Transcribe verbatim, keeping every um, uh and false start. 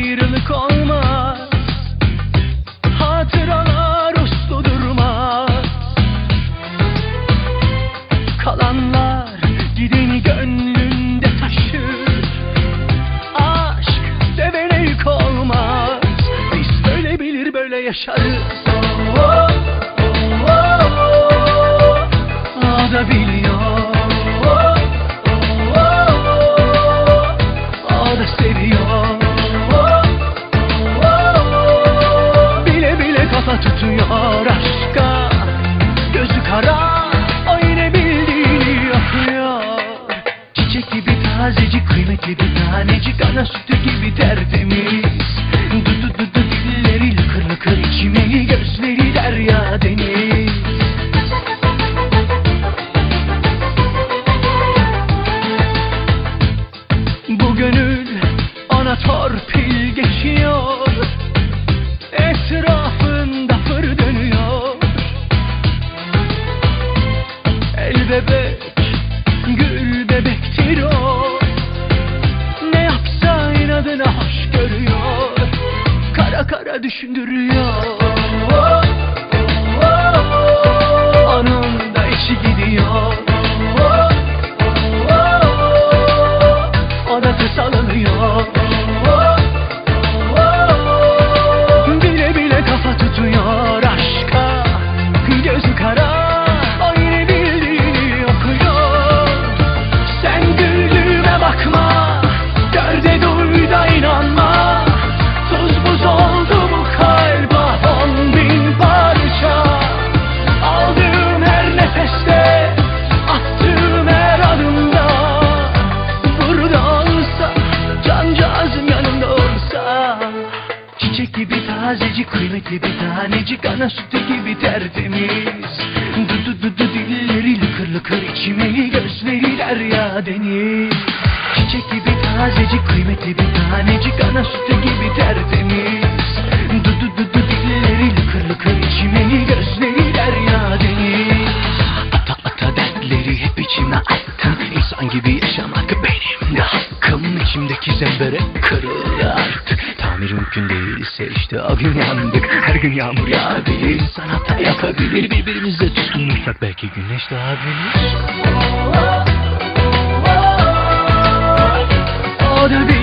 ayrılık olmaz. Hatıralar uslu durmaz. Kalanlar gideni gönlünde taşır. Aşk sevene yük olmaz. Biz böyle bilir böyle yaşarız. Oh, oh, oh, oh. O da biliyor. Oh, oh, oh. O da seviyor. Oh, oh, oh. Bile bile kafa tutuyor aşka. Gözü kara, o yine bildiğini yapıyor. Çiçek gibi tazecik, kıymetli bir tanecik, ana sütü gibi tertemiz. Dudu dudu dilleri lıkır lıkır içimeli, gözleri derya deniz. Bu gönül ona torpil geçiyor. Etrafında fır dönüyor. El bebek, gül bebektir o. Ne yapsa inadına hoş görüyor. Kara kara düşündürüyor. Oh, oh, oh. Onun da işi gidiyor. Oh, oh, oh. O da kısalanıyor. Oh, oh, oh. Bile bile kafa tutuyor aşka. Gözü kara, o yine bildiğini okuyor. Sen güldüğüme bakma, gör de duy da inanma. Tuz buz oldu bu kalp, on bin parça. Aldığım her nefeste, attığım her adımda. Burada olsa, cancağızım yanımda olsa. Çiçek gibi tazecik, kıymetli bir tanecik, ana sütü gibi tertemiz. Dudu dudu dilleri lıkır lıkır içimeli, gözleri derya deniz. Çiçek gibi tazecik, kıymetli bir tanecik, ana sütü gibi tertemiz. Dudu dudu dilleri lıkır lıkır içimeli, gözleri derya deniz. Ata ata dertleri hep içime attım. İnsan gibi yaşamak benim de hakkım. İçimdeki zembere kırıldı artık. Tamir mümkün değilse işte o gün yandık. Her gün yağmur yağabilir, insan hata yapabilir. Birbirimize tutunursak belki güneş doğabilir. O da bir